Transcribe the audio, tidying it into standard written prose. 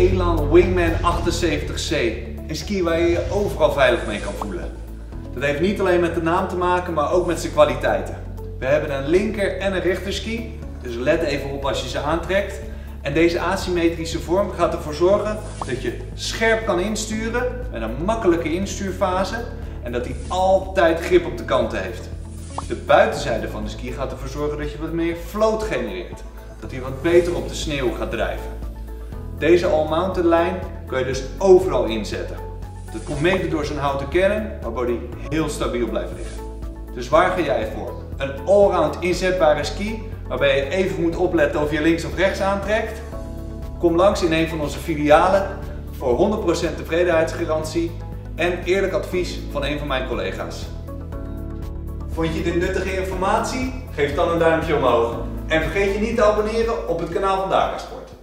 Elan Wingman 78C. Een ski waar je je overal veilig mee kan voelen. Dat heeft niet alleen met de naam te maken, maar ook met zijn kwaliteiten. We hebben een linker- en een rechterski, dus let even op als je ze aantrekt. En deze asymmetrische vorm gaat ervoor zorgen dat je scherp kan insturen met een makkelijke instuurfase en dat hij altijd grip op de kanten heeft. De buitenzijde van de ski gaat ervoor zorgen dat je wat meer float genereert. Dat hij wat beter op de sneeuw gaat drijven. Deze all-mountain lijn kun je dus overal inzetten. Dat komt mede door zijn houten kern, waardoor hij heel stabiel blijft liggen. Dus waar ga jij voor? Een allround inzetbare ski, waarbij je even moet opletten of je links of rechts aantrekt? Kom langs in een van onze filialen voor 100% tevredenheidsgarantie en eerlijk advies van een van mijn collega's. Vond je dit nuttige informatie? Geef dan een duimpje omhoog. En vergeet je niet te abonneren op het kanaal van Dakasport.